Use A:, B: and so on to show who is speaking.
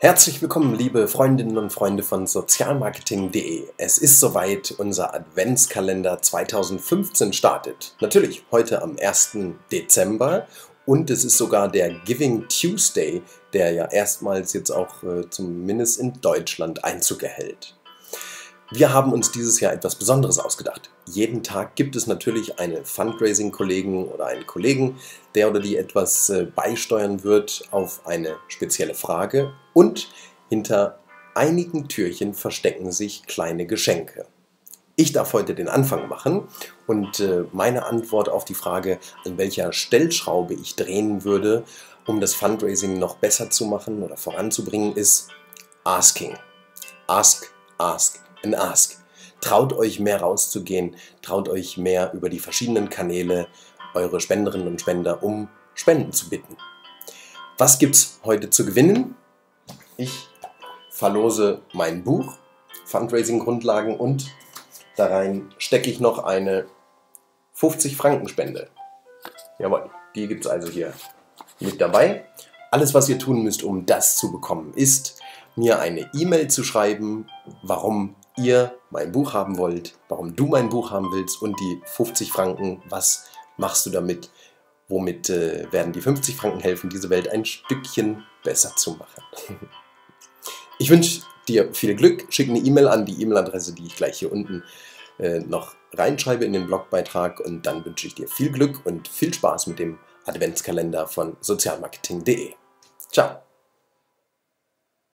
A: Herzlich willkommen, liebe Freundinnen und Freunde von sozialmarketing.de. Es ist soweit, unser Adventskalender 2015 startet. Natürlich heute am 1. Dezember und es ist sogar der Giving Tuesday, der ja erstmals jetzt auch zumindest in Deutschland Einzug erhält. Wir haben uns dieses Jahr etwas Besonderes ausgedacht. Jeden Tag gibt es natürlich einen Fundraising-Kollegen oder einen Kollegen, der oder die etwas beisteuern wird auf eine spezielle Frage, und hinter einigen Türchen verstecken sich kleine Geschenke. Ich darf heute den Anfang machen und meine Antwort auf die Frage, an welcher Stellschraube ich drehen würde, um das Fundraising noch besser zu machen oder voranzubringen, ist Asking. Ask, ask and ask. Traut euch mehr rauszugehen, traut euch mehr über die verschiedenen Kanäle eure Spenderinnen und Spender um Spenden zu bitten. Was gibt's heute zu gewinnen? Ich verlose mein Buch, Fundraising-Grundlagen, und da rein stecke ich noch eine 50-Franken-Spende. Jawohl, die gibt es also hier mit dabei. Alles, was ihr tun müsst, um das zu bekommen, ist, mir eine E-Mail zu schreiben, warum ihr mein Buch haben wollt, warum du mein Buch haben willst, und die 50 Franken, was machst du damit, womit werden die 50 Franken helfen, diese Welt ein Stückchen besser zu machen. Ich wünsche dir viel Glück, schick eine E-Mail an die E-Mail-Adresse, die ich gleich hier unten noch reinschreibe in den Blogbeitrag, und dann wünsche ich dir viel Glück und viel Spaß mit dem Adventskalender von sozialmarketing.de. Ciao!